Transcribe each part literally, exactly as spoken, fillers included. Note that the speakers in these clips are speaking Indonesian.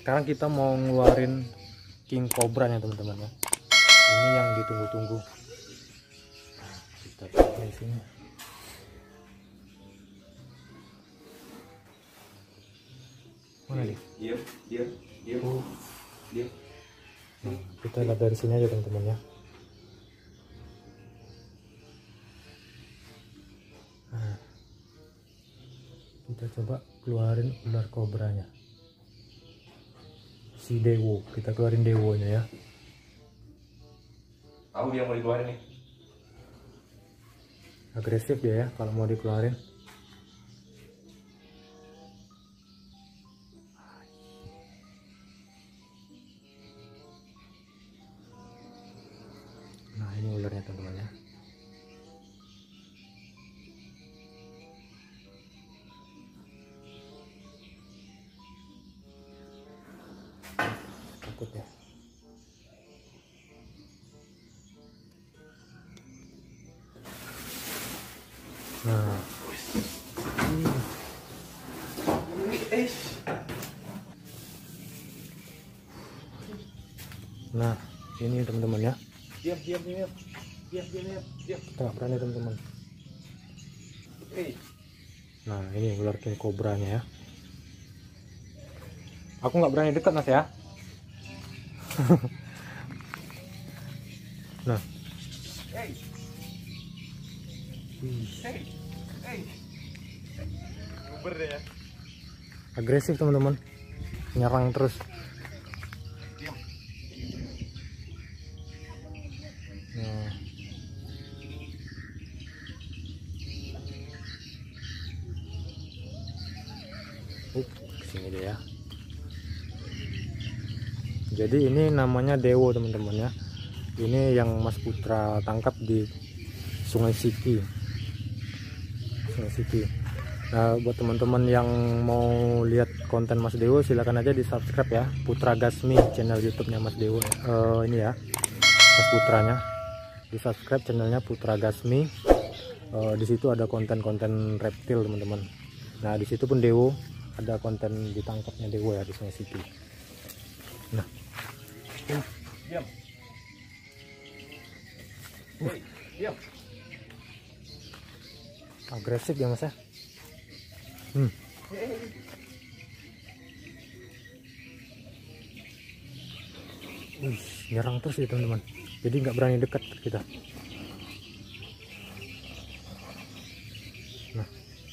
sekarang kita mau ngeluarin king cobra nya teman-teman ya. Ini yang ditunggu-tunggu. Nah, kita coba di sini. Mana nih? Diam, diam, diam, Oh. diam. Nah, kita lihat dari sini aja teman-teman ya. Nah, kita coba keluarin ular kobranya. Si Dewo, kita keluarin Dewonya ya. Tahu dia mau dikeluarin nih. Agresif dia ya kalau mau dikeluarin. Nah, ini ularnya teman-teman ya. Takut ya. Nah, hmm. Nah, ini teman-teman ya. Diam, diam, diam, diam, diam, diam, diam. Kita nggak berani teman-teman. Eh, Nah, ini ular king cobranya ya. Aku nggak berani dekat mas ya. Nah, hey, wih, hey, hey. Nguber deh ya. agresif teman-teman, nyerang terus. Diam. Nah, up, kesini dia ya. Jadi ini namanya Dewo teman-teman ya. Ini yang Mas Putra tangkap di Sungai Siki. Sungai Siki. Nah, buat teman-teman yang mau lihat konten Mas Dewo, silahkan aja di subscribe ya, Putra Gasmi, channel YouTube-nya Mas Dewo. Uh, ini ya, Mas Putranya. Di subscribe channelnya Putra Gasmi. Uh, di situ ada konten-konten reptil teman-teman. Nah, di situ pun Dewo, ada konten ditangkapnya Dewo ya di Sungai Siki. Nah, Diam. Hey, diam. agresif ya mas ya. Hmm. Wih, nyerang terus ya teman-teman. Jadi nggak berani dekat kita. Nah,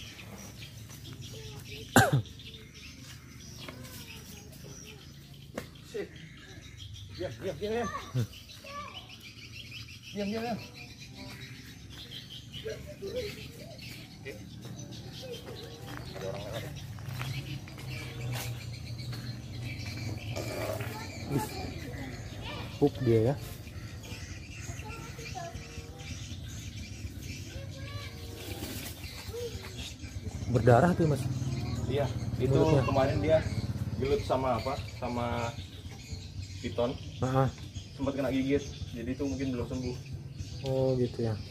Sip. Diam, diam, diam, diam. Hmm. Diam, diam, diam. Ada orang lewat. wih, pup dia ya. Berdarah tuh mas. Iya, itu Mulutnya. kemarin dia gelut sama apa? Sama piton, Ah, ah. sempat kena gigit. Jadi itu mungkin belum sembuh. Oh gitu ya.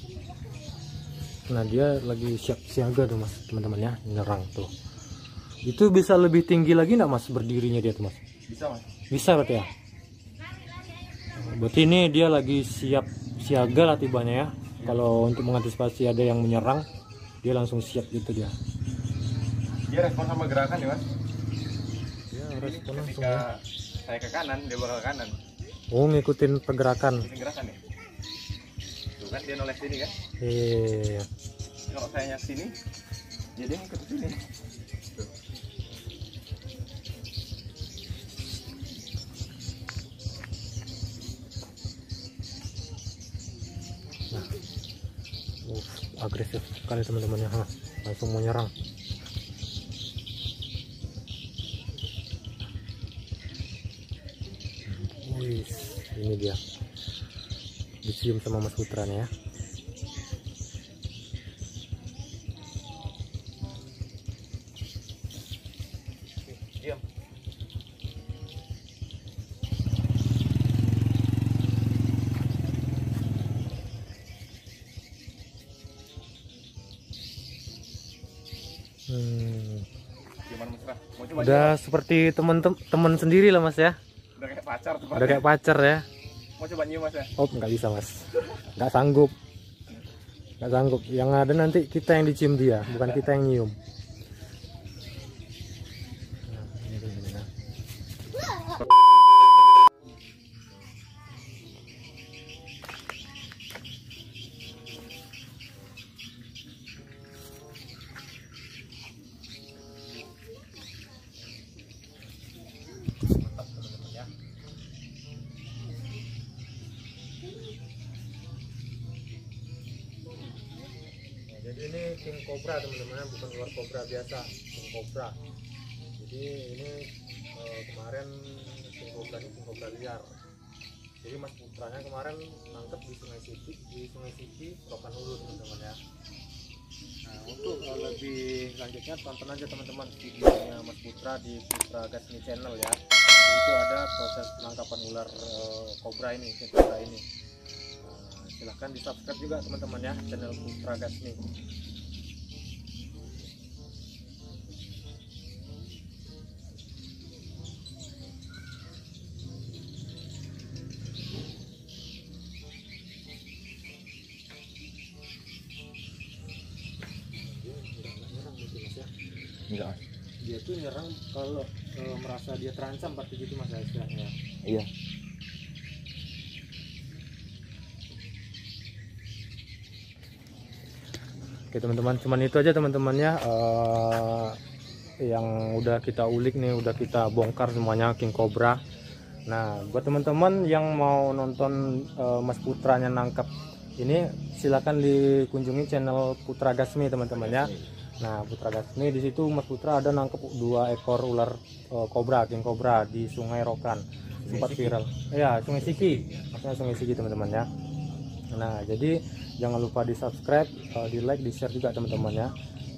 Nah dia lagi siap siaga tuh mas, teman-teman ya, nyerang tuh. Itu bisa lebih tinggi lagi nggak mas berdirinya dia tuh mas? Bisa, Mas. Bisa berarti ya. Berarti ini dia lagi siap siaga lah tibanya ya. Kalau untuk mengantisipasi ada yang menyerang, dia langsung siap gitu dia. Dia respon sama gerakan ya, Mas. Ya respon langsung Ketika ya. saya ke kanan, dia bakal ke kanan. Oh ngikutin pergerakan. Ini gerakan ya. Tuh kan dia noleh sini kan. Iya. Kalau saya sini, jadi ngikut ke sini. Tuh. Nah, uh, agresif sekali teman-temannya, ha. Langsung mau nyerang. Wih, ini dia. Dicium sama Mas Putranya ya. Diam. Hmm. Gimana Mas Rah? Mau Udah seperti teman-teman sendiri lah Mas ya. Udah kayak pacar tuh. Udah kayak pacar ya. Mau coba nyium Mas ya? Oh nggak bisa Mas, nggak sanggup, nggak sanggup. Yang ada nanti kita yang dicium dia, bukan kita yang nyium. Jadi ini king cobra teman-teman, bukan ular kobra biasa, king cobra. Jadi ini eh, kemarin king cobra ini king cobra liar. Jadi Mas Putranya kemarin nangkep di Sungai Siki, di Sungai Siki, Rokan Hulu teman-teman ya. Nah untuk eh, lebih lanjutnya tonton aja teman-teman videonya Mas Putra di Putra Gasmi Channel ya. Jadi itu ada proses penangkapan ular eh, kobra ini, king cobra ini. Silahkan di subscribe juga teman-teman ya channel Putra Gasmi. Enggak. Dia tuh nyerang kalau e, merasa dia terancam seperti gitu Mas ya istilahnya. Iya. Oke teman-teman, cuman itu aja teman-teman ya uh, yang udah kita ulik nih, udah kita bongkar semuanya king cobra. Nah buat teman-teman yang mau nonton uh, Mas Putranya nangkap ini, silakan dikunjungi channel Putra Gasmi teman-teman ya. Nah Putra Gasmi di situ Mas Putra ada nangkep dua ekor ular uh, kobra, king cobra di Sungai Rokan, sempat viral. Ya Sungai Siki, maksudnya Sungai Siki teman-teman ya. Nah jadi jangan lupa di subscribe, uh, di like, di share juga teman-teman ya.